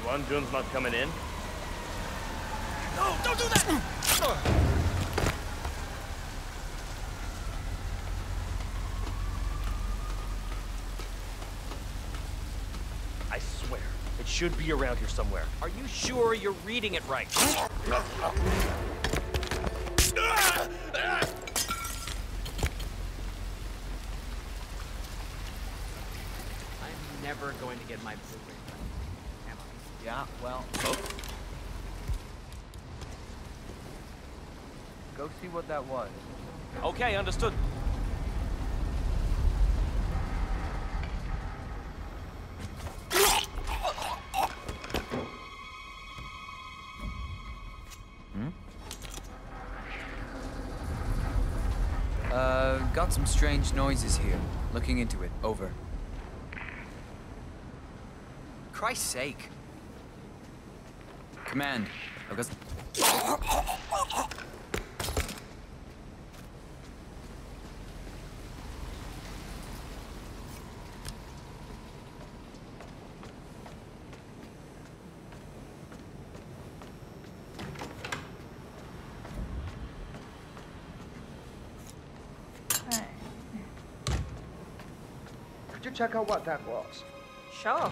Jun's not coming in? No, don't do that! I swear, it should be around here somewhere. Are you sure you're reading it right? I'm never going to get my Blu-ray back, am I? Yeah, well... Go see what that was. Okay, understood. Got some strange noises here. Looking into it. Over. Christ's sake. Command. I've got... Could you check out what that was? Sure.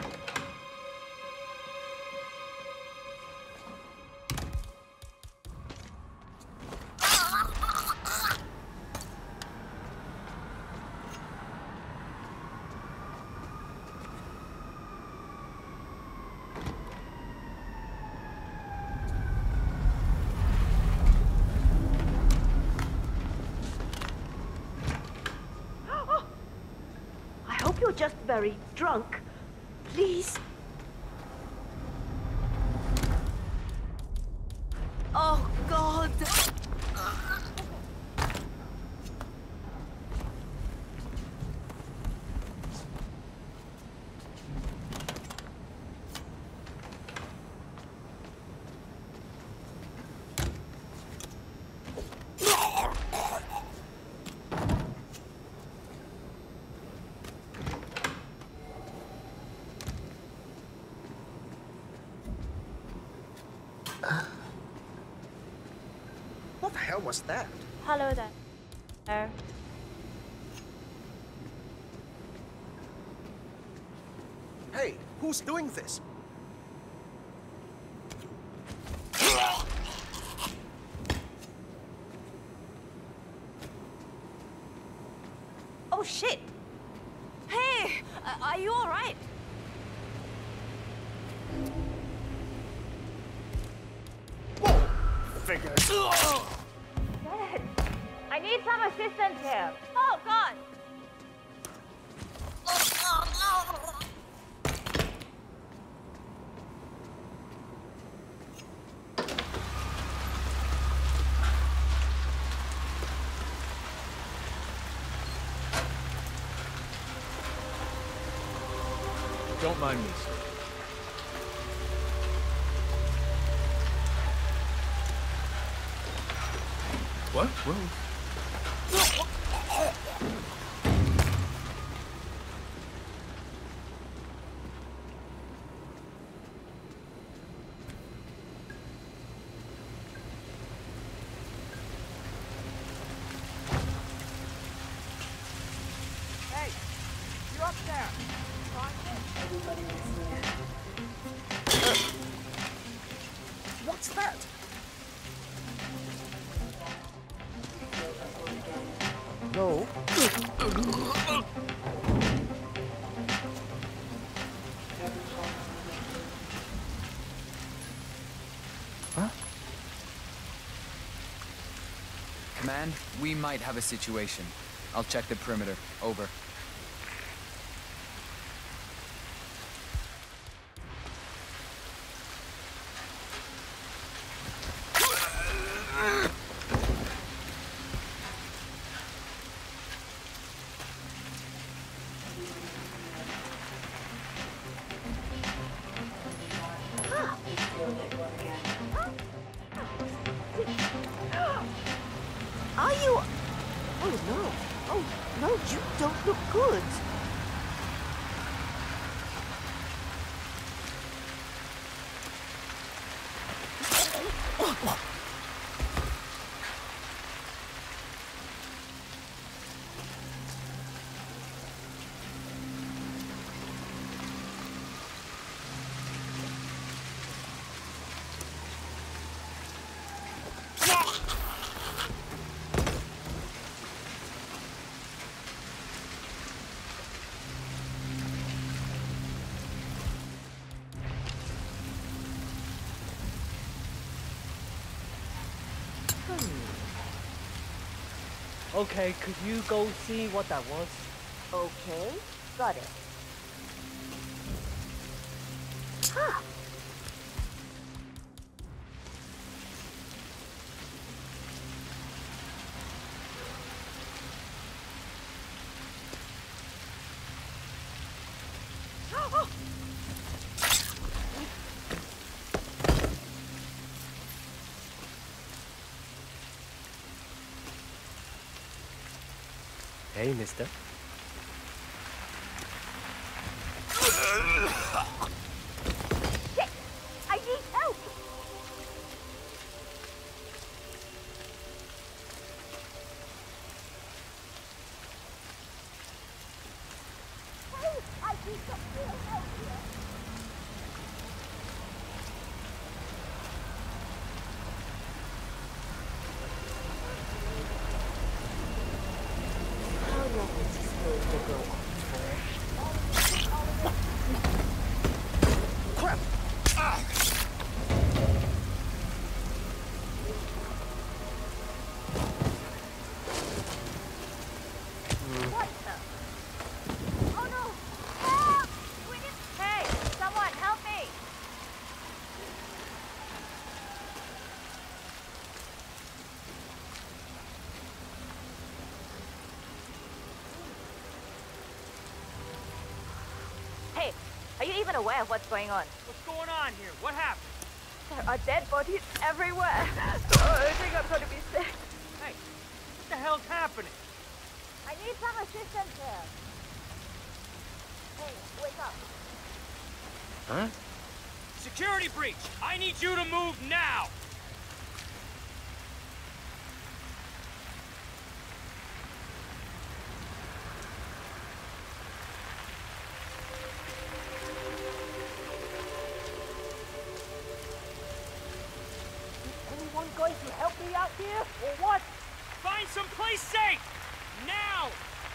I hope you're just very drunk. Please. Oh, God. What the hell was that? Hello there. Hey, who's doing this? Oh, shit! Hey! Are you alright? Figures. Dad! I need some assistance here. Oh, God! Don't mind me, sir. What? Whoa. Hey, you up there? What's that? No. Huh? Command, we might have a situation. I'll check the perimeter. Over. Are you... Oh, no. Oh, no, you don't look good. Okay, could you go see what that was? Okay, got it. Huh. Hey, mister. Shit! I need help! Hey, I need some real help here! How long is this going to go on for? Crap! What the? Oh no! Help! We need... Hey, someone help me! Hey, are you even aware of what's going on? What's going on here? What happened? There are dead bodies everywhere. Oh, I think I'm gonna be sick. Hey, what the hell's happening? I need some assistance here. Hey, wake up. Huh? Security breach! I need you to move now! Anyone going to help me out here, or what? Find some place safe! Now!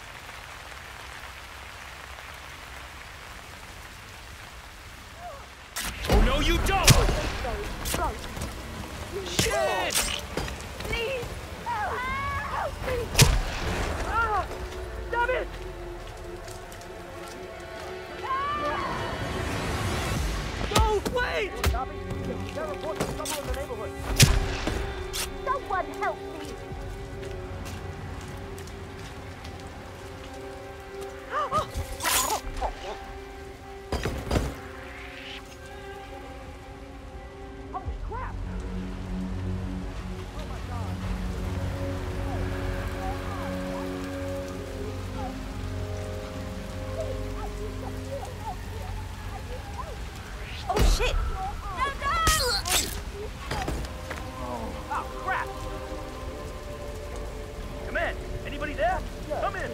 Oh no, you don't! Go. Shit! Please, help me! Ah, damn it! No, wait! Someone help me! Holy crap! Oh my god! Oh shit! Oh, crap! Come in! Anybody there? Come in!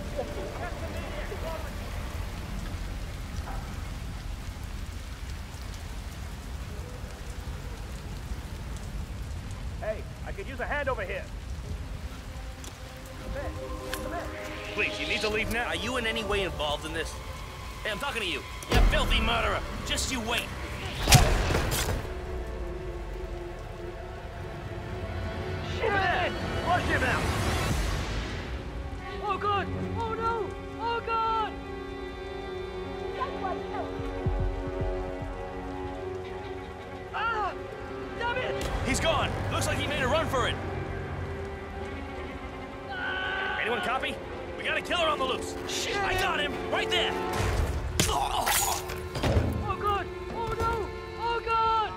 Hey, I could use a hand over here. Come in. Come in. Please, you need to leave now. Are you in any way involved in this? Hey, I'm talking to you. You filthy murderer. Just you wait. Shit! Rush him out! Oh god! Oh no! Oh god! Someone help me! Ah! Damn it! He's gone. Looks like he made a run for it. Anyone copy? We got a killer on the loose. Shit! I got him. Right there. Oh god! Oh no! Oh god!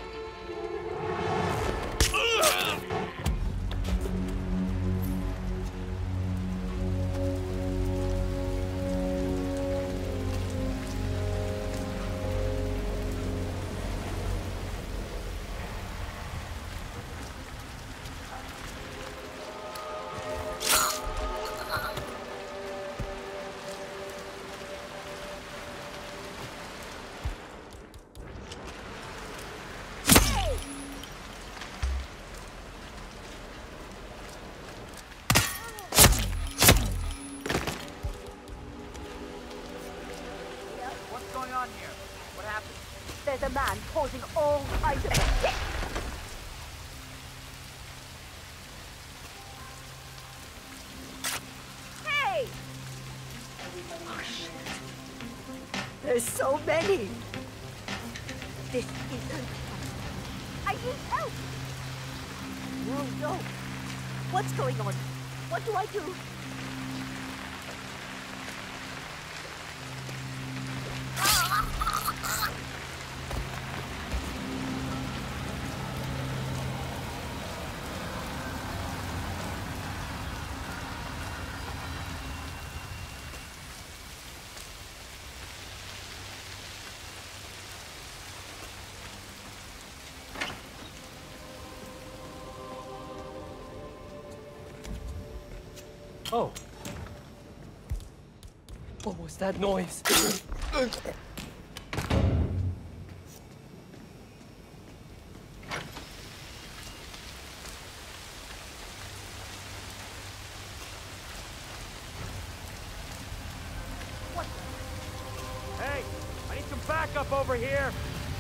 What's going on here? What happened? There's a man causing all kinds of shit! There's so many. This isn't. I need help! No, no. What's going on? What do I do? Oh. What was that noise? Hey, I need some backup over here.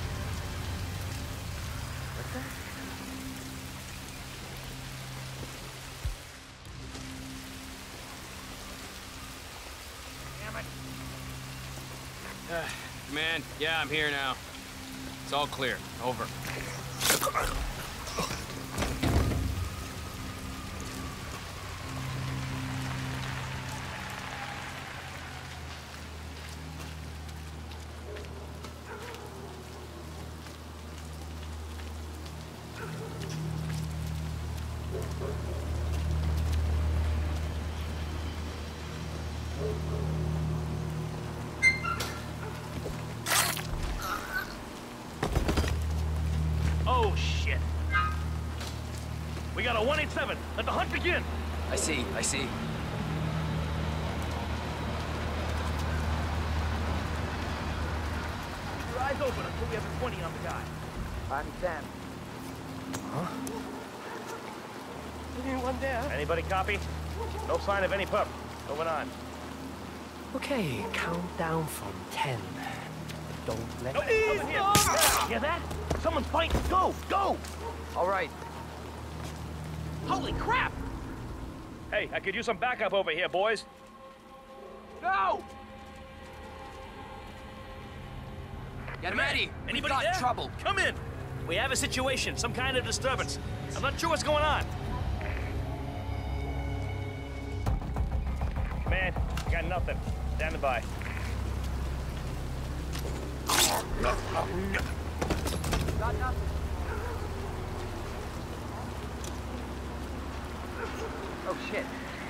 What's that? Command, yeah, I'm here now. It's all clear. Over. Oh, shit. We got a 187. Let the hunt begin. I see. Keep your eyes open until we have a 20 on the guy. I understand. Anyone there? Anybody copy? No sign of any pup. Moving on. Okay, count down from 10. Don't let... No, over here. Hear that? Someone's fighting. Go! Go! All right. Holy crap! Hey, I could use some backup over here, boys. No! Get ready. Anybody We've got there? trouble. Come in. We have a situation, some kind of disturbance. I'm not sure what's going on. Man, I got nothing. Standing by. Got nothing. Oh, shit.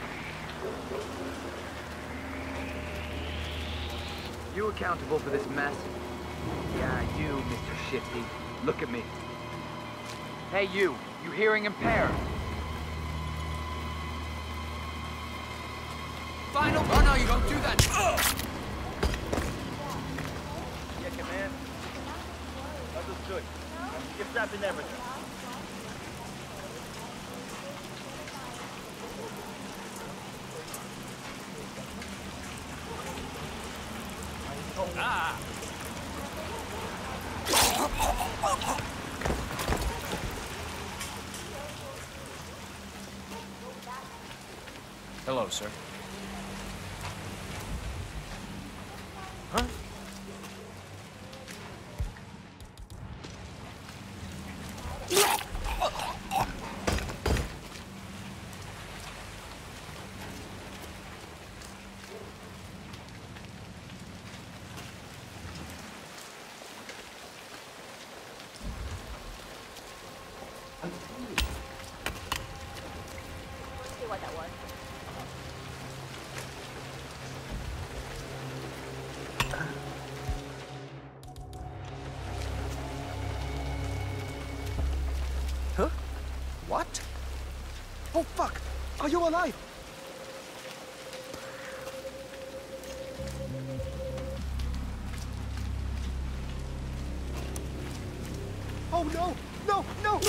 You accountable for this mess? Yeah, you, Mr. Shifty. Look at me. Hey, you hearing impaired? Final? Oh, no, you don't do that. Yeah, command. Understood. Get strapped in everything. Ah! Hello, sir. Huh? Let's see what that was. Huh? What? Oh, fuck! Are you alive? Oh, no! No! No!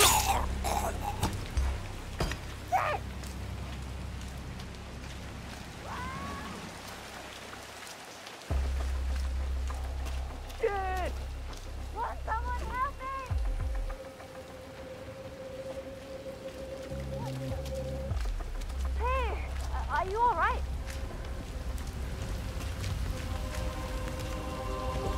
Shit! Will someone help me? Hey, are you all right?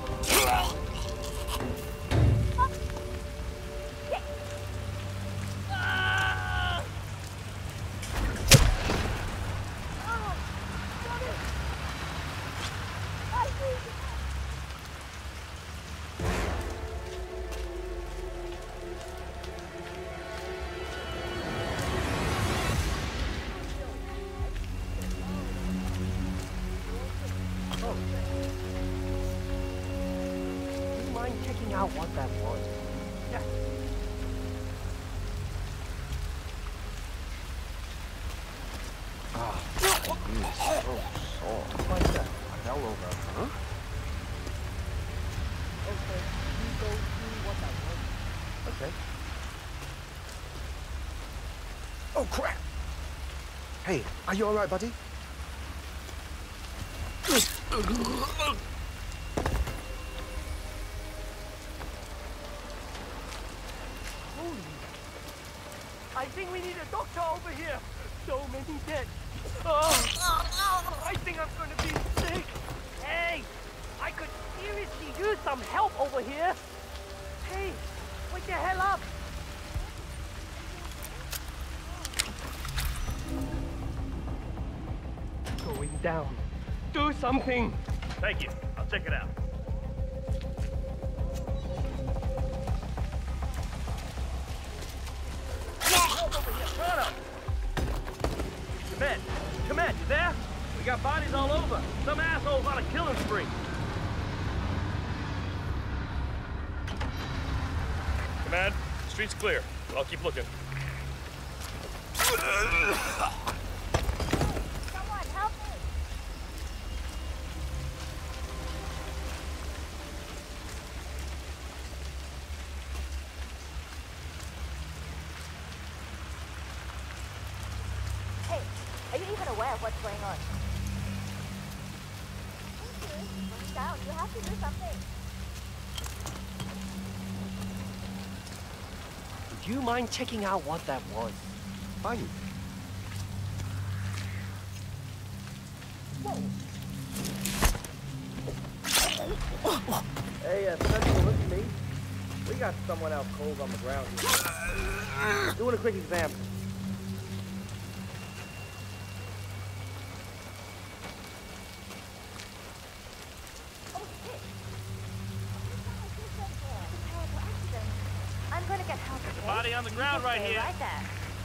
Do you mind checking out what that was? Yeah. Like that. I fell over, huh? Okay, you go see what that was. Okay. Oh, crap! Hey, are you all right, buddy? I think we need a doctor over here. So many dead. Oh, I think I'm gonna be sick. Hey, I could seriously use some help over here. Hey, wake the hell up. Going down. Do something. Thank you. I'll check it out. Help over here. Toronto! Command, you there? We got bodies all over. Some asshole's on a killing spree. Command, street's clear. I'll keep looking. Someone help me! Hey, are you even aware of what's going on? Slow down. You have to do something. Would you mind checking out what that was? Fine. Hey, Sentinel, listen to me. We got someone out cold on the ground here. Doing a quick exam. Oh, shit. Terrible accident. I'm gonna get help. There's a okay? body on the ground You right stay here. Right there.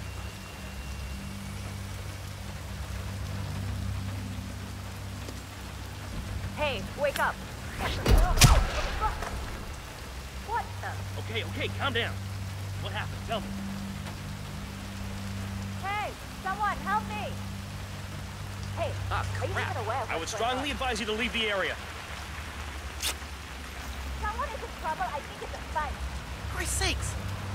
Hey, wake up. What the? Okay, calm down. What happened? Tell me. Hey, someone help me. Hey, Ah, are you crap. even aware of I would what's going strongly on? advise you to leave the area. Someone is in trouble. I think it's a sign. Christ's sakes!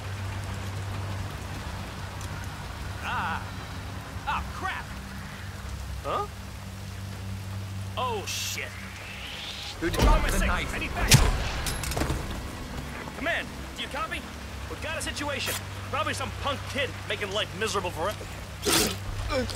Ah, crap! Huh? Oh, shit. Who'd What's wrong with the my knife? I need backup. Command, do you copy? We've got a situation. Probably some punk kid making life miserable for it.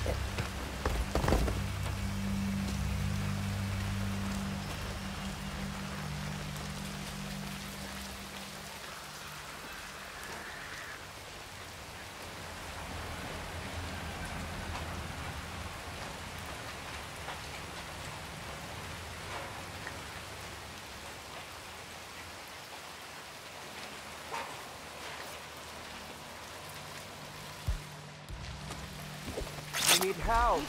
I need help.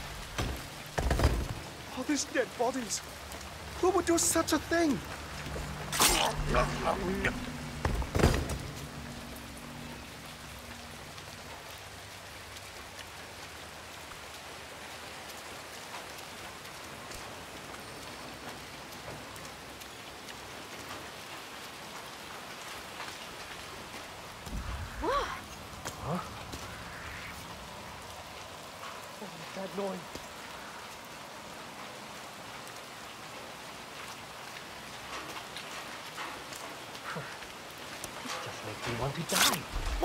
All these dead bodies. Who would do such a thing? That noise. This just makes me want to die.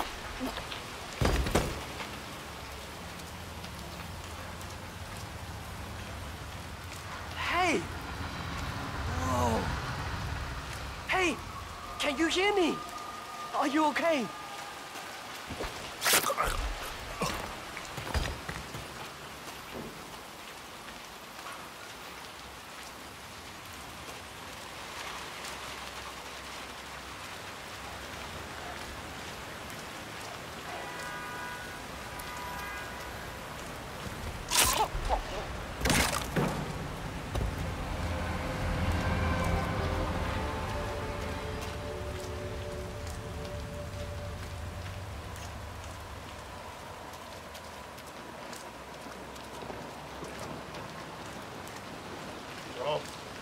Hey! Whoa! Hey! Can you hear me? Are you okay?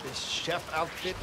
This chef outfit.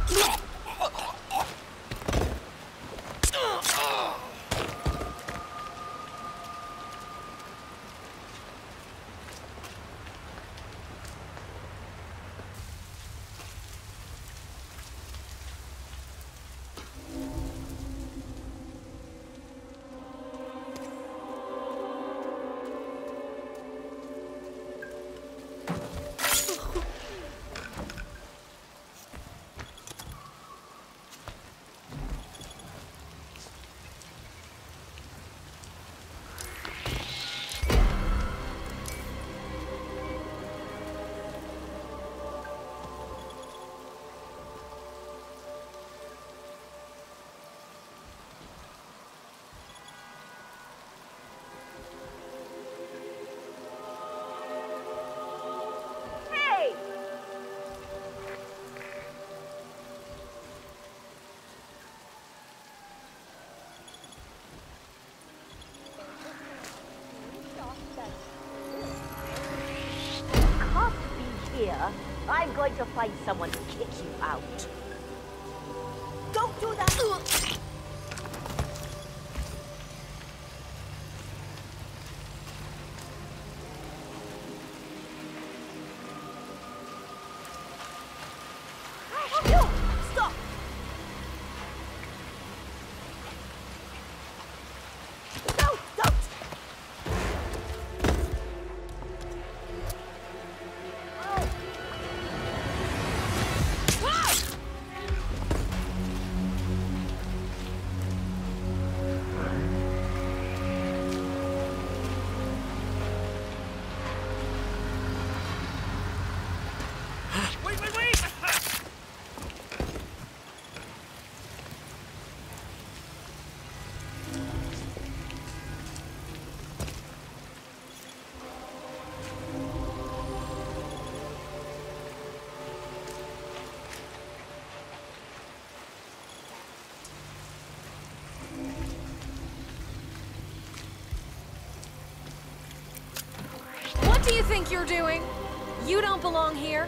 Hey! Can't be here. I'm going to find someone to kick you out. Don't do that! Stop! No, don't! Wait, wait, wait! What do you think you're doing? You don't belong here.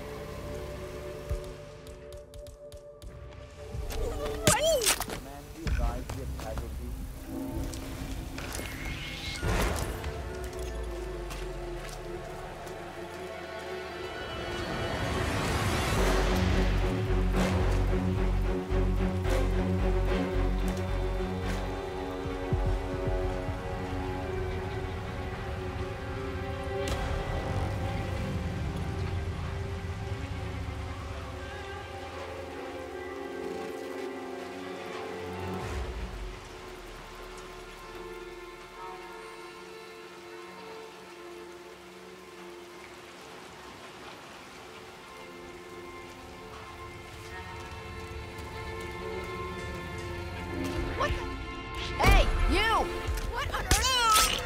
What the? Hey, you! What on earth?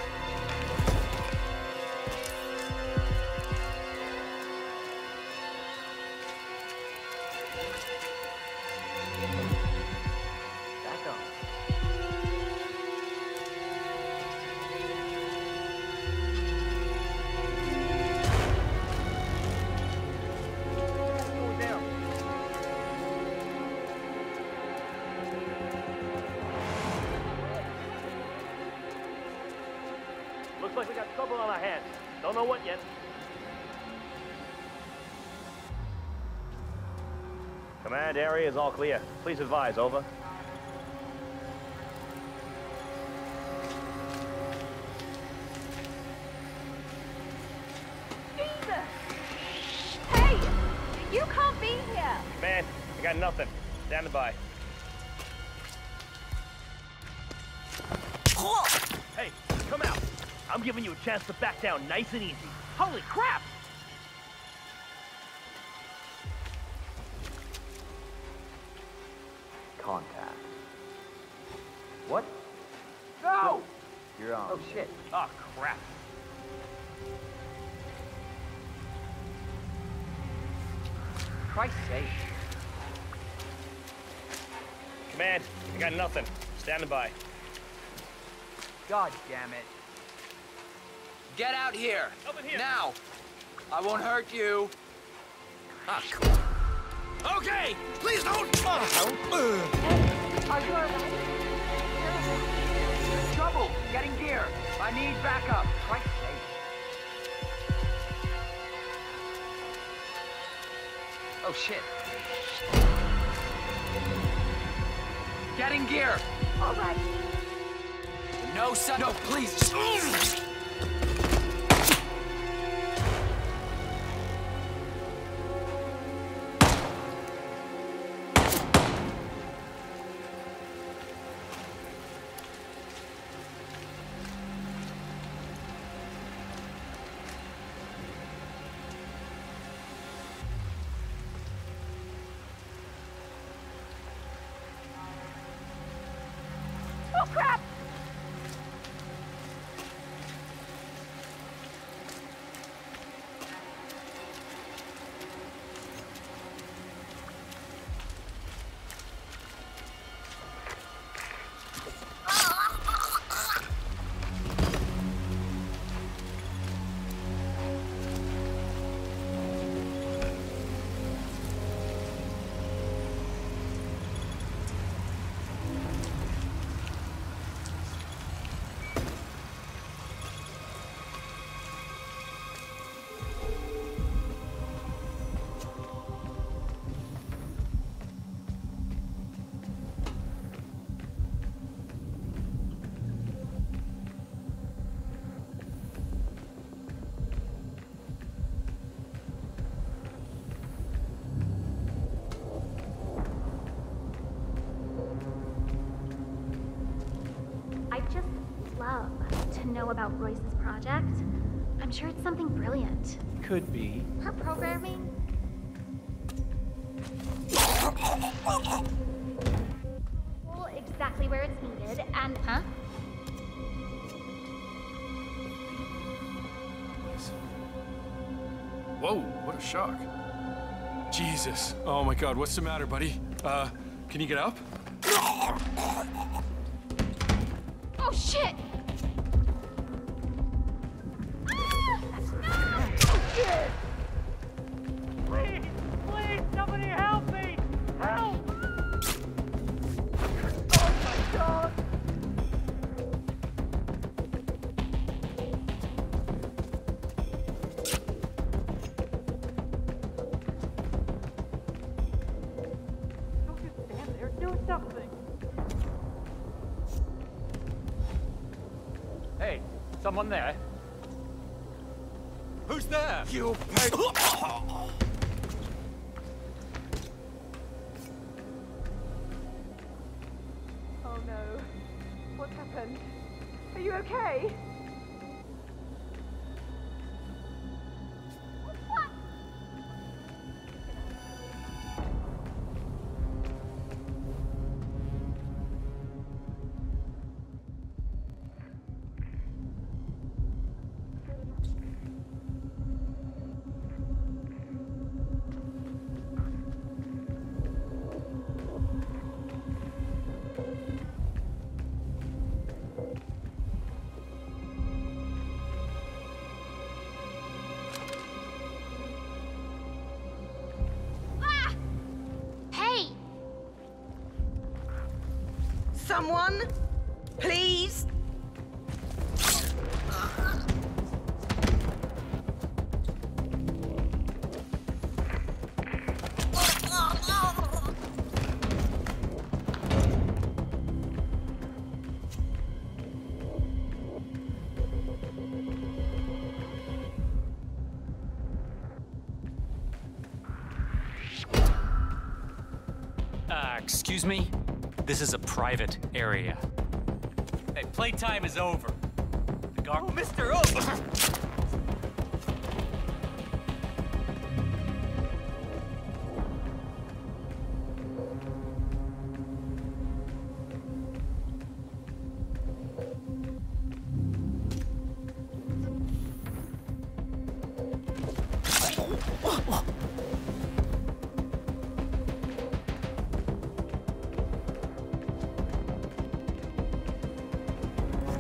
Back up. Going down. Looks like we got trouble on our hands. Don't know what yet. Command area is all clear. Please advise, over. Jesus! Hey! You can't be here! Man, I got nothing. Standing by. Hey, come out. I'm giving you a chance to back down nice and easy. Holy crap! Contact. What? No! You're on. Oh, shit. Oh, crap. Christ's sake. Command, I got nothing. Standing by. God damn it. Get out here! Over here. Now! I won't hurt you! Ah, cool. Okay, please don't. Are you alright? Trouble! Getting gear! I need backup! Christ's sake. Oh shit. Getting gear! Alright. No, son. No, please. Oh crap! I'd just love to know about Royce's project. I'm sure it's something brilliant. Could be. Her programming? Well, exactly where it's needed, and... Huh? Whoa, what a shock. Jesus. Oh my God, what's the matter, buddy? Can you get up? Oh, shit! Please, please, somebody help me! Help! Oh my God! Don't just stand there, do something! Hey, someone there? Who's there? You pig! Oh no. What's happened? Are you okay? Someone, please. Excuse me? This is a private area. Hey, playtime is over. The guard. Oh, Mr. Oh!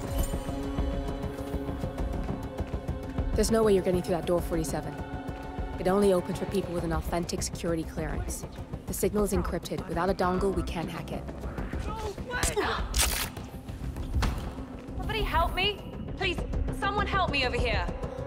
There's no way you're getting through that door, 47. It only opens for people with an authentic security clearance. The signal is encrypted. Without a dongle, we can't hack it. Somebody help me? Please, someone help me over here.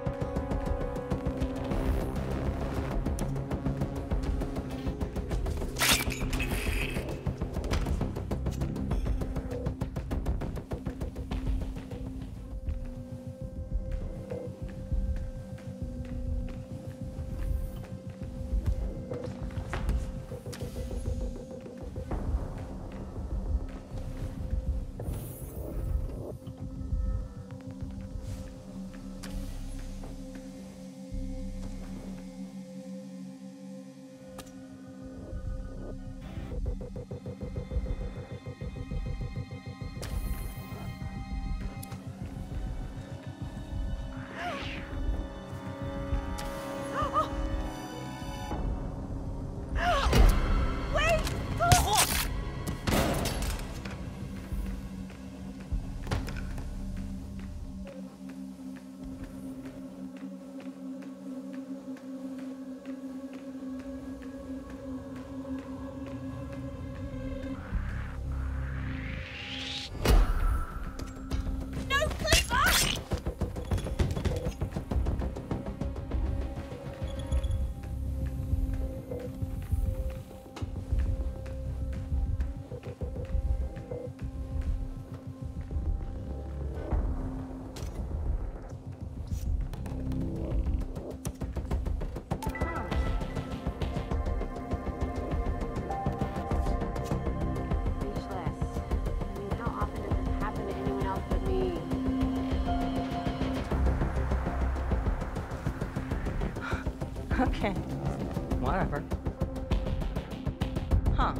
Okay. Whatever. Huh.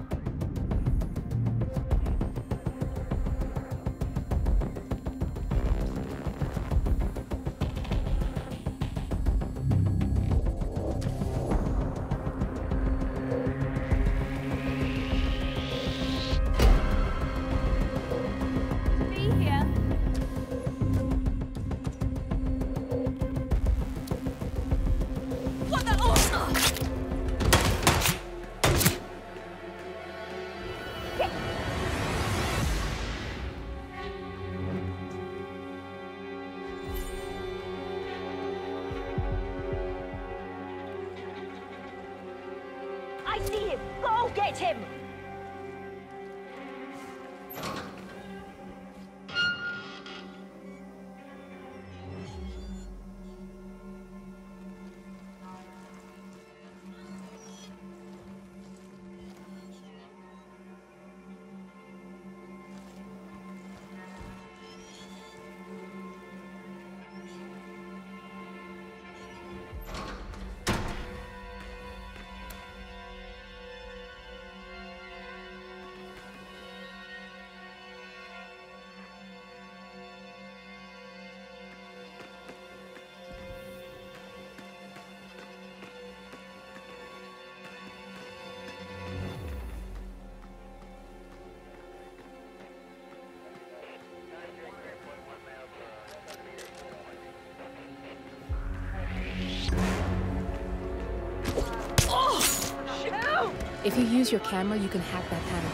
I see him! Go get him! If you use your camera, you can hack that panel.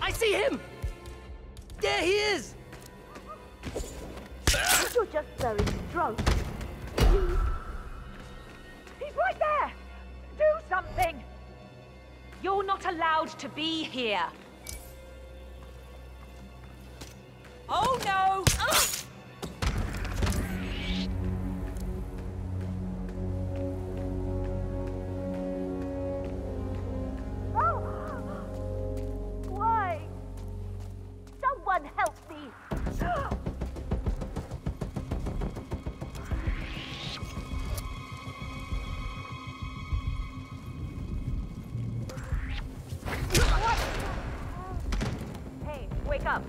I see him! There he is! You're just very drunk. Please. He's right there! Do something! You're not allowed to be here. Oh no! Why? Someone help me! Hey, wake up.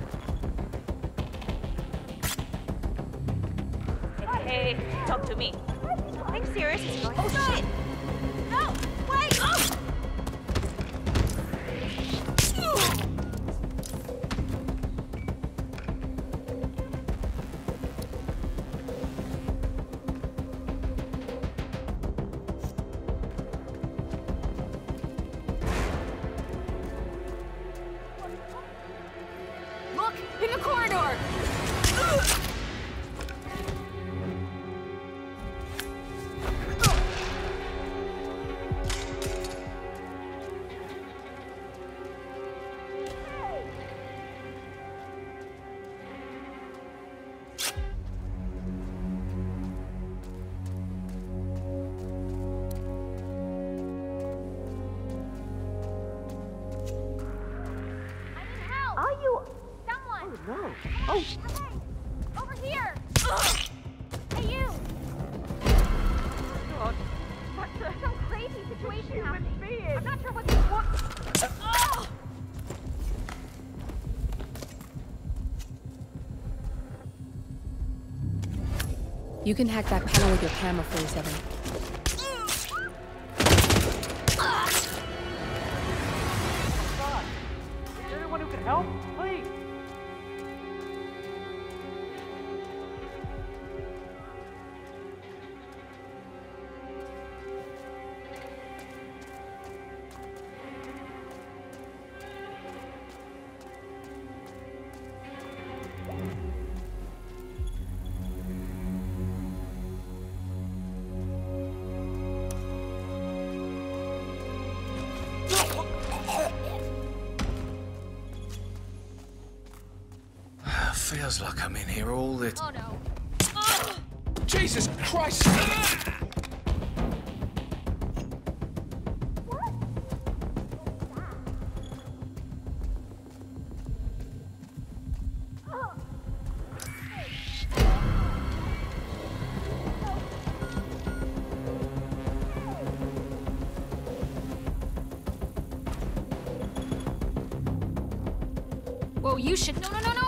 Hey, talk to me. Something serious is going on. Oh shit! No! Wait! Oh! Look! In the corridor! Are you... Someone! Oh, no. Oh! Hey! Over here! Hey, you! God. That's some crazy situation happening. I'm not sure what this was. Oh! You can hack that panel with your camera, 47. God. Is there anyone who can help? Please! Feels like I'm in here all the Oh no. Jesus Christ! Whoa, you should. No, no, no, no!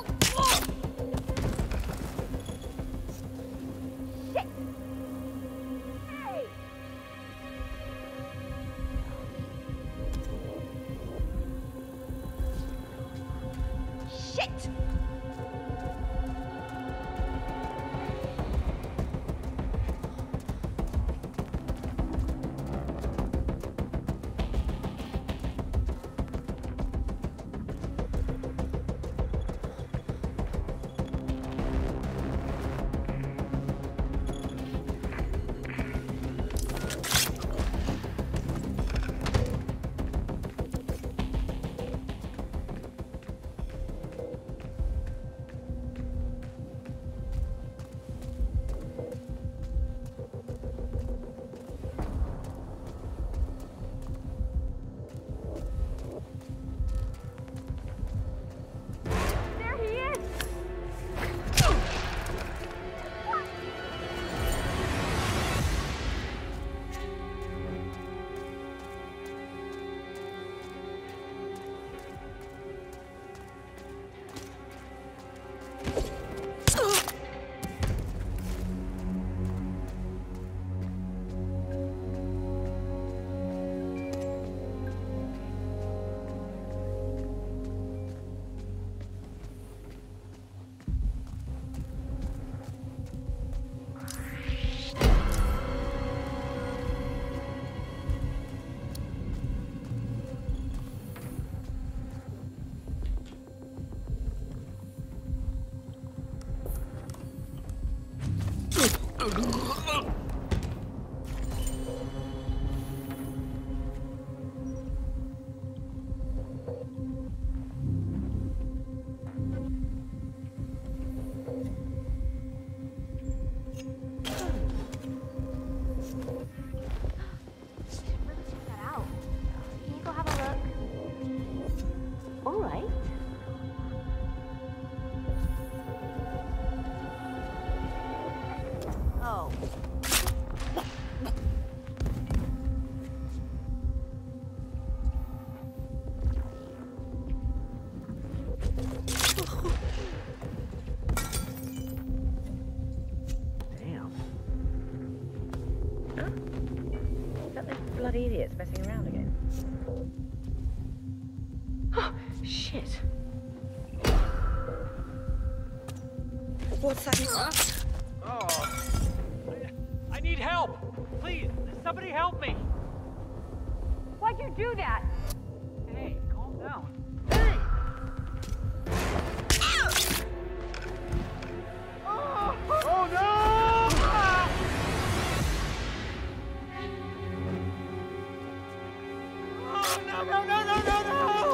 Shit! bloody idiots messing around again. Oh, shit. What's that? Oh. I need help! Please, somebody help me! Why'd you do that? Hey, calm down. Hey! Oh no! Oh no, no, no, no, no, no!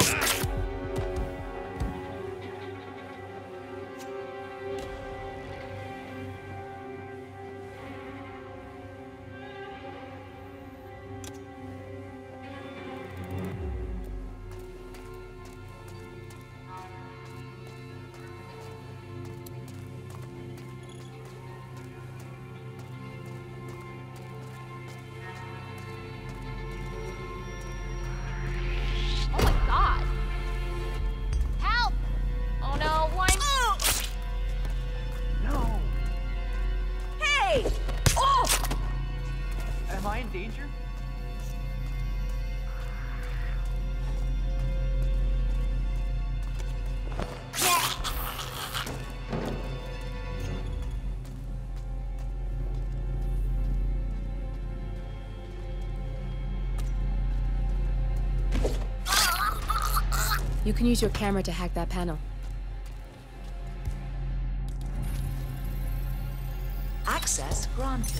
Am I in danger? You can use your camera to hack that panel. Access granted.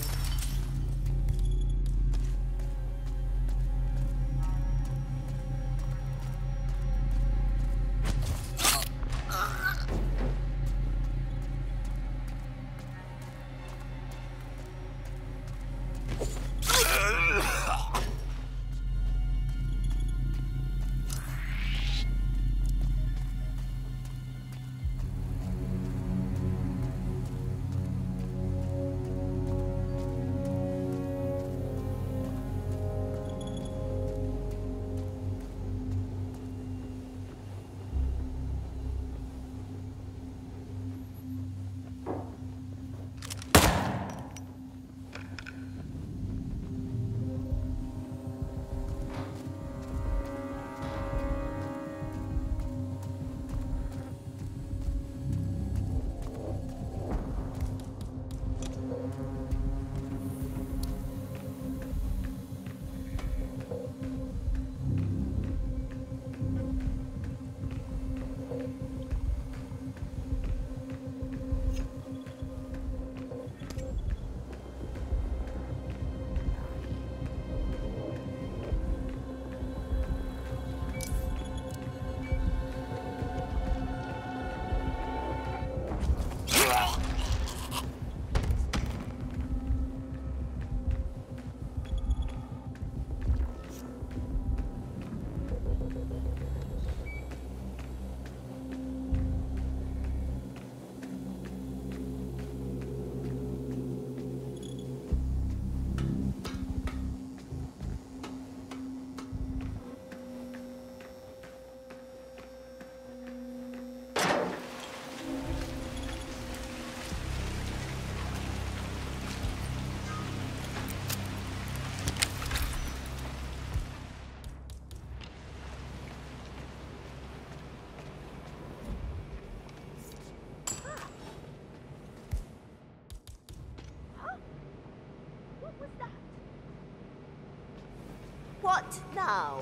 What now?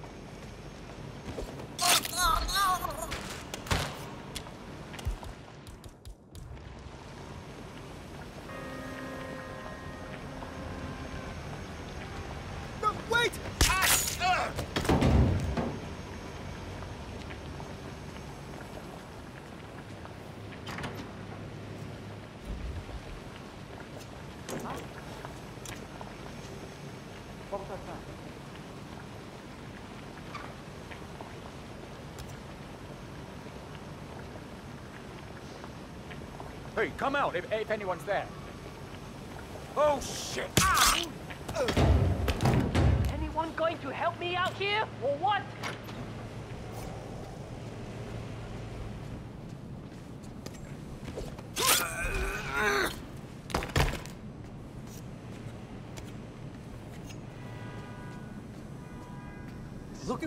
No, wait! Hey, come out if anyone's there. Oh, shit! Anyone going to help me out here, or what?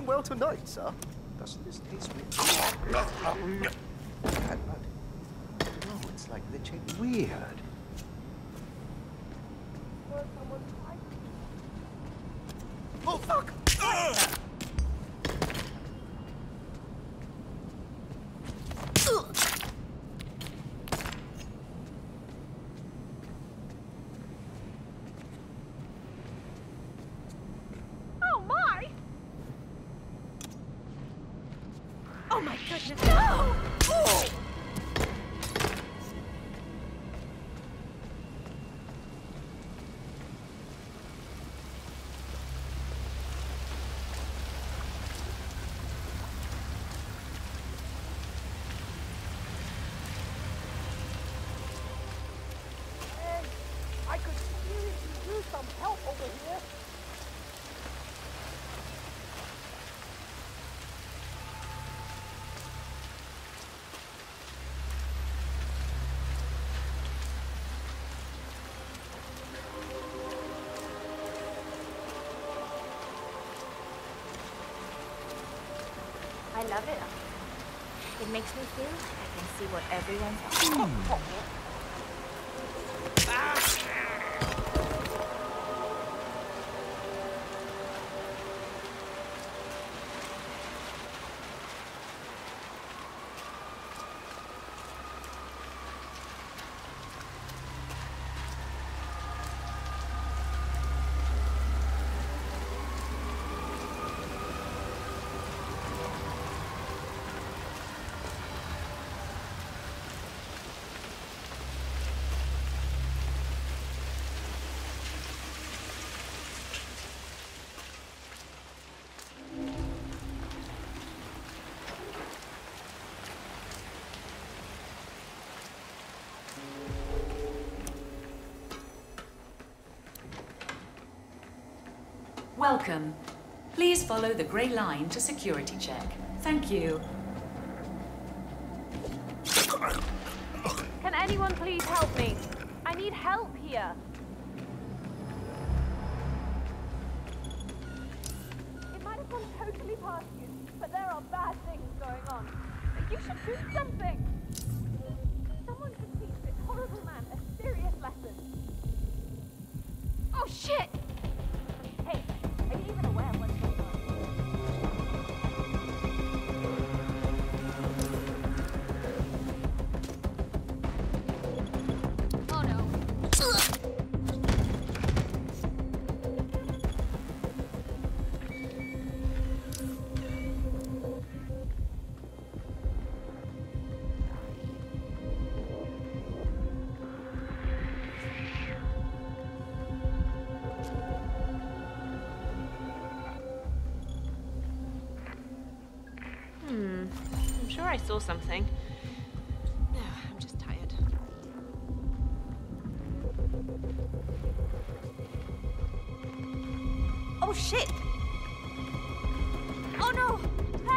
doing well tonight, sir. Doesn't this taste weird? No, it's like literally weird. Oh, fuck! Oh my! Oh my goodness! No! Oh! I could seriously use some help over here. I love it. It makes me feel like I can see what everyone's up to. Welcome. Please follow the grey line to security check. Thank you. Can anyone please help me? I need help here. It might have gone totally past you, but there are bad things going on. You should do something. Someone should teach this horrible man a serious lesson. Oh shit! Hey, are you even aware of what's going on? Oh no. I'm sure I saw something. No, I'm just tired. Oh shit! Oh no!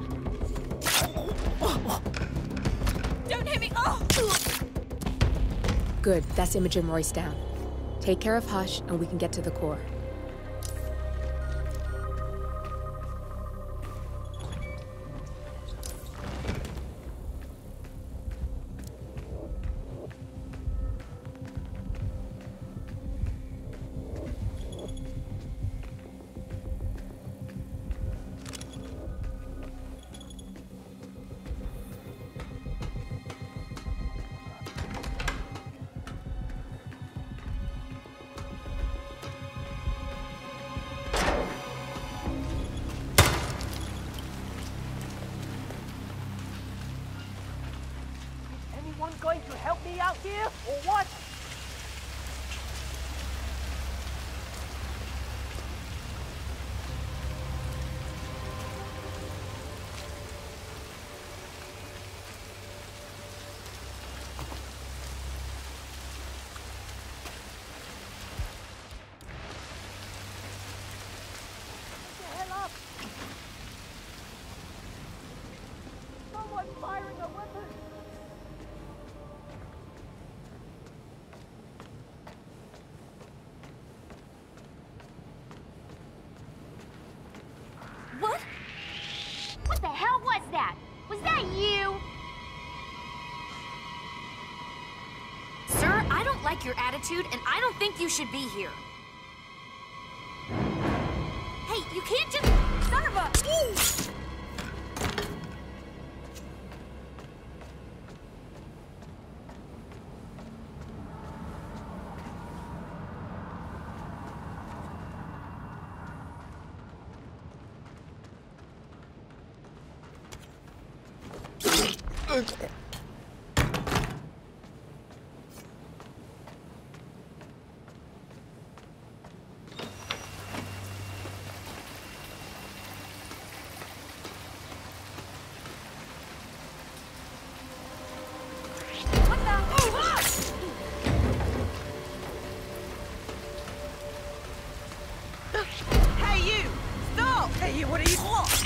Help! Don't hit me! Oh! Good, that's Imogen Royce down. Take care of Hush, and we can get to the core. Anyone going to help me out here, or what? Get the hell up! Someone firing a weapon! What? your attitude, and I don't think you should be here. Hey, you can't just... Son of a... Ooh! Hey, you! Stop! Hey, you, what are you...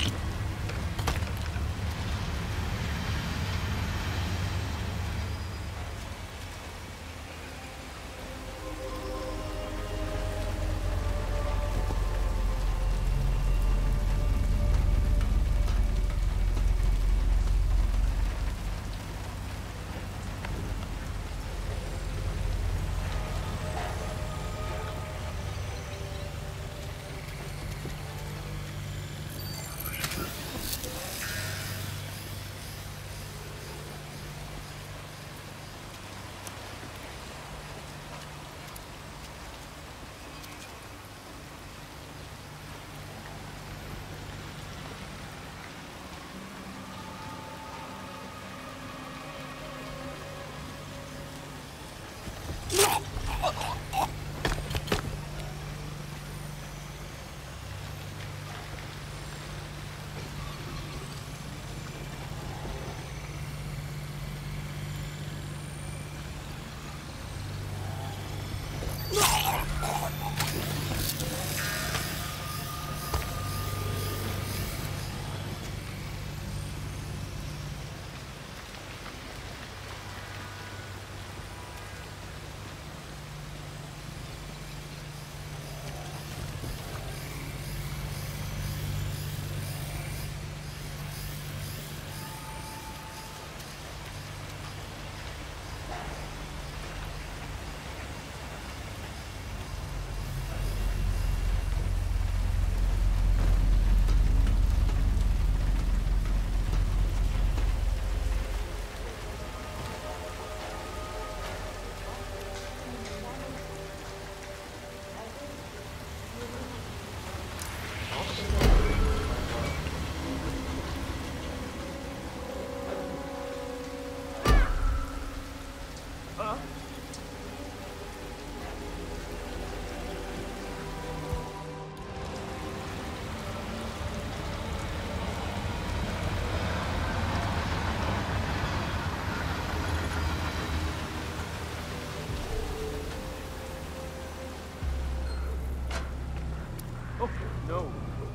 No.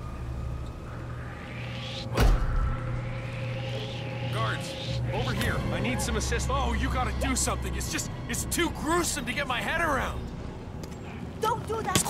Guards, over here. I need some assistance. Oh, you gotta do something. It's too gruesome to get my head around. Don't do that!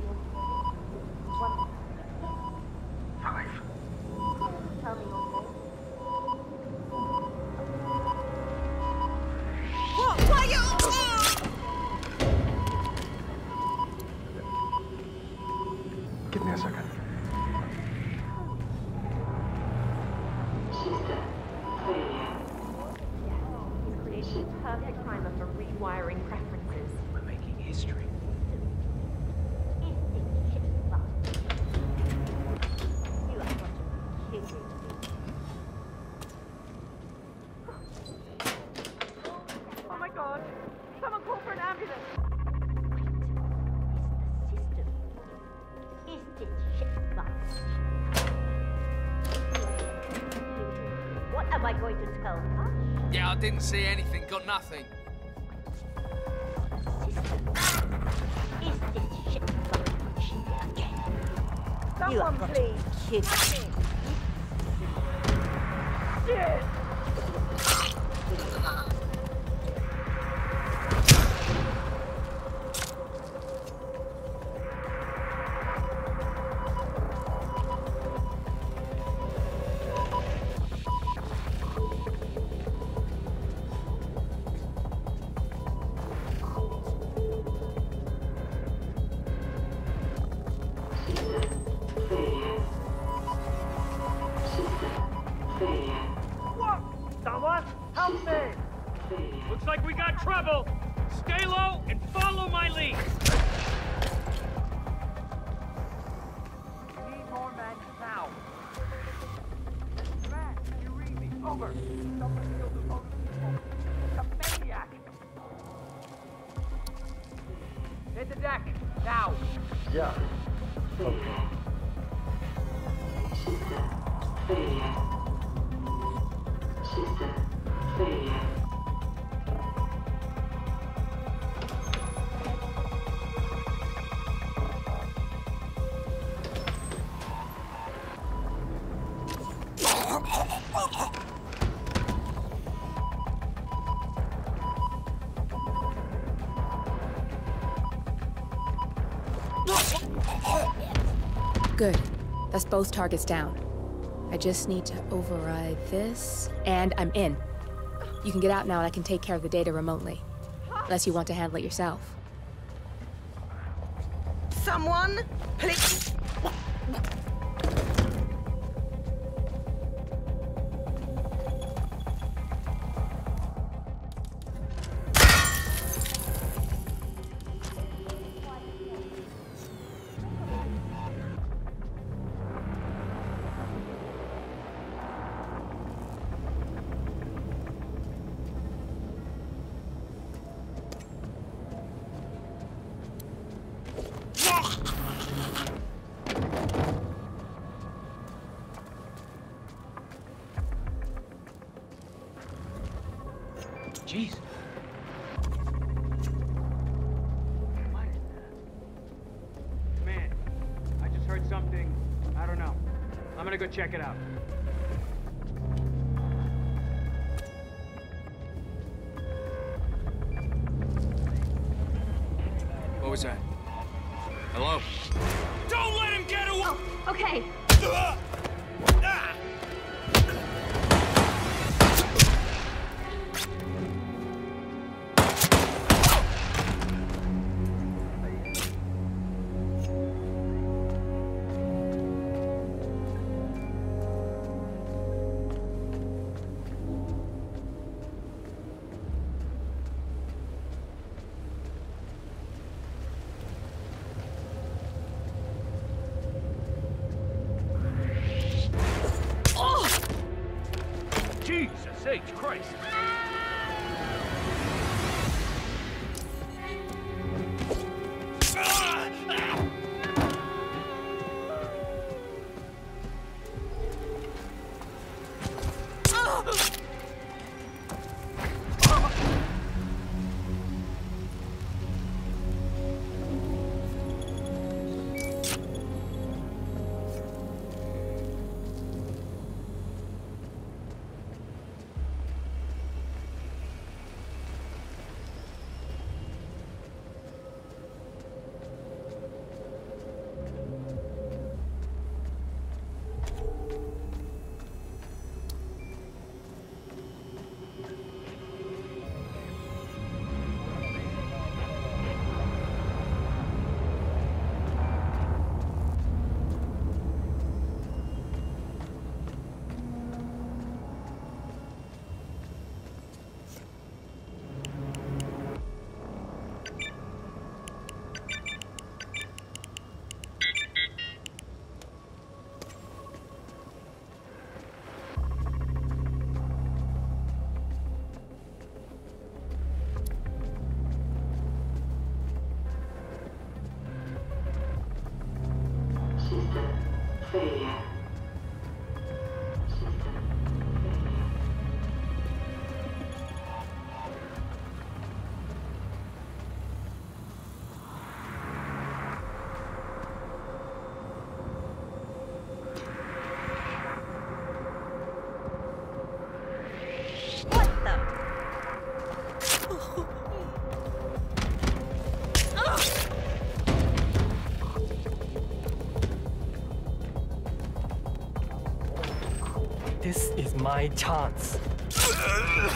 Give me a second. He's created a perfect primer for rewiring preferences. We're making history. You are such a kid. Oh my god! Someone call for an ambulance! Is this shit box? What am I going to tell her? Yeah, I didn't see anything, got nothing. Is this shit box again? Someone please! Kid. Shit! Someone, help me! Looks like we got trouble. Stay low and follow my lead. Need more men now. Man, you read me. Over. Someone killed the boat of people. It's a maniac. Hit the deck, now! Yeah. Okay. Good. That's both targets down. I just need to override this, and I'm in. You can get out now and I can take care of the data remotely. Unless you want to handle it yourself. Someone, please. Jeez. Man, I just heard something. I don't know. I'm gonna go check it out. What was that? Hello? Don't let him get away! Oh, okay. Jesus H. Christ! my chance.